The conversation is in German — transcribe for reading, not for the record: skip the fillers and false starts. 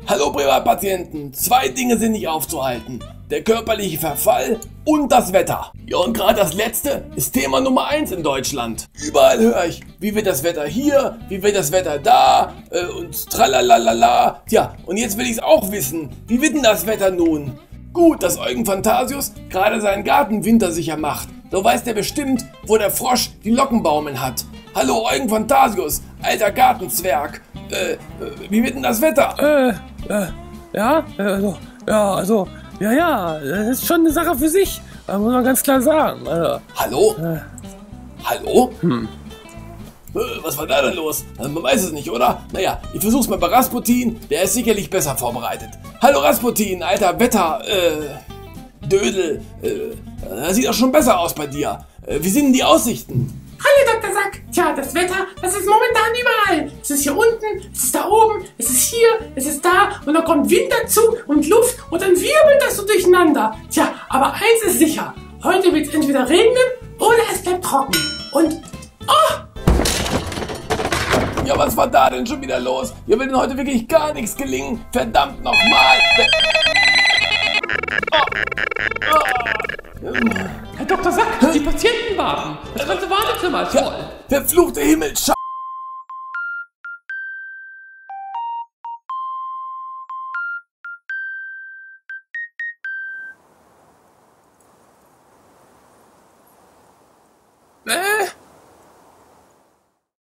Hallo Privatpatienten, zwei Dinge sind nicht aufzuhalten. Der körperliche Verfall und das Wetter. Ja, und gerade das letzte ist Thema Nummer 1 in Deutschland. Überall höre ich, wie wird das Wetter hier, wie wird das Wetter da und tralalala. Tja, und jetzt will ich es auch wissen. Wie wird denn das Wetter nun? Gut, dass Eugen Fantasius gerade seinen Garten wintersicher macht. So weiß der bestimmt, wo der Frosch die Locken baumeln hat. Hallo Eugen Fantasius, alter Gartenzwerg. Wie wird denn das Wetter? Das ist schon eine Sache für sich. Das muss man ganz klar sagen. Hallo? Hallo? Was war da denn los? Man weiß es nicht, oder? Naja, ich versuch's mal bei Rasputin, der ist sicherlich besser vorbereitet. Hallo Rasputin, alter Dödel. Das sieht auch schon besser aus bei dir. Wie sind denn die Aussichten? Hallo Dr. Sack. Tja, das Wetter, das ist momentan überall. Es ist hier unten, es ist da oben, es ist hier, es ist da und dann kommt Wind dazu und Luft und dann wirbelt das so durcheinander. Tja, aber eins ist sicher. Heute wird es entweder regnen oder es bleibt trocken. Und, Ja, was war da denn schon wieder los? Hier will denn heute wirklich gar nichts gelingen. Verdammt nochmal. Herr Dr. Sack, die Patienten warten. Das ganze Wartezimmer ist voll. Verfluchte Himmel,